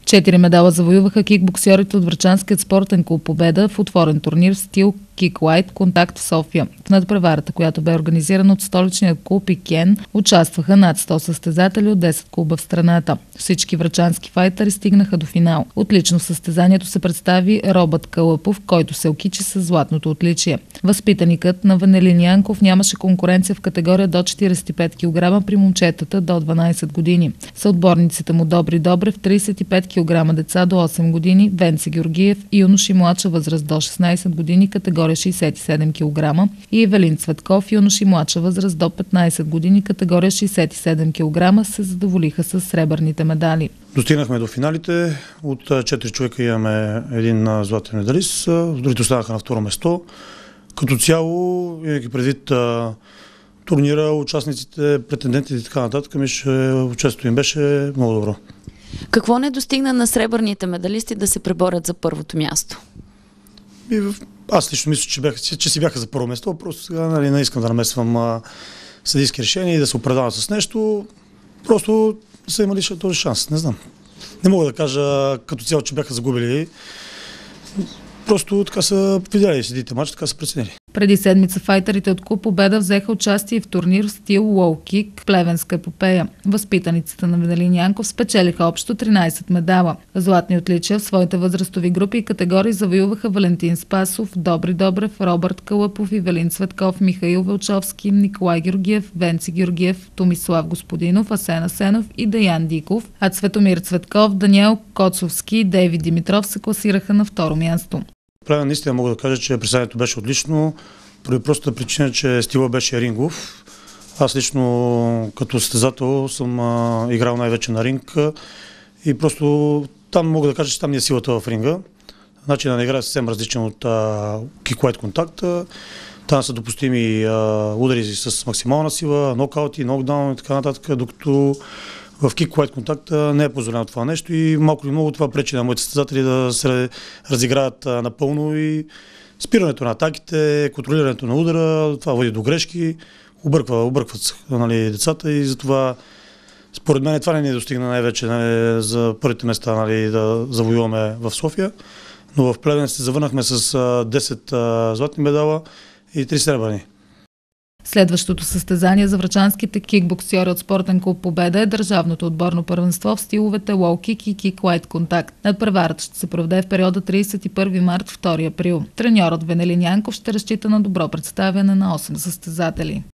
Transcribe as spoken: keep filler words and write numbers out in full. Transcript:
Четири медала завоюваха кикбоксьорите от Врачанският спортен клуб Победа в отворен турнир в стил Кик-Лайт Контакт в София. В надпреварата, която бе организирана от столичния клуб ИКЕН, участваха над сто състезатели от десет клуба в страната. Всички врачански файтъри стигнаха до финал. Отлично в състезанието се представи Робът Кълъпов, който се окичи с златното отличие. Възпитаникът на Венелин Янков нямаше конкуренция в категория до четиридесет и пет килограма при момчетата до дванадесет години. Съотборниците му Добри Добрев, тридесет и пет килограма деца до осем години, Венци Георгиев и юноши младша възраст до шестнадесет години, категория шейсет и седем килограма, и Евелин Цветков, юноши младша възраст до петнадесет години, категория шейсет и седем килограма, се задоволиха с сребърните медали. Достигнахме до финалите. От четири човека имаме един златен медалист, другите останаха на второ место. Като цяло, имайки предвид турнира, участниците, претендентите и така нататък, участието им беше много добро. Какво не достигна на сребърните медалисти да се преборят за първото място? И аз лично мисля, че, бях, че, че си бяха за първо место, просто сега нали, не искам да намесвам а, съдийски решения и да се оправдавам с нещо. Просто са имали този шанс, не знам. Не мога да кажа като цяло, че бяха загубили. Просто така са видяли съдиите матч, така са преценили. Преди седмица файтърите от клуб Победа взеха участие в турнир в стил лоу-кик Плевенска епопея. Възпитаниците на Венелин Янков спечелиха общо тринадесет медала. Златни отличия в своите възрастови групи и категории завоюваха Валентин Спасов, Добри Добрев, Робърт Кълъпов, Евелин Цветков, Михаил Велчовски, Николай Георгиев, Венци Георгиев, Томислав Господинов, Асен Асенов и Деян Диков, а Цветомир Цветков, Даниел Коцовски и Дейвид Димитров се класираха на второ място. Правилно, наистина мога да кажа, че представянето беше отлично, поради простата причина, че стила беше рингов. Аз лично като състезател съм а, играл най-вече на ринг и просто там мога да кажа, че там не е силата в ринга. Начинът на игра е съвсем различен от кик-лайт контакта. Там са допустими а, удари с максимална сила, нокаути, нокдаун и така нататък, докато в кик-лайт контакта не е позволено това нещо и малко или много това пречи на моите състезатели да се разиграят напълно и спирането на атаките, контролирането на удара, това води до грешки, обърква, объркват нали, децата и затова според мен това не ни достигна най-вече нали, за първите места нали, да завоюваме в София, но в Плевен се завърнахме с десет златни медала и три сребърни. Следващото състезание за врачанските кикбоксьори от спортен клуб Победа е държавното отборно първенство в стиловете лоу-кик и кик-лайт контакт. Надпреварата ще се проведе в периода тридесет и първи март до втори април. Треньорът Венелин Янков ще разчита на добро представяне на осем състезатели.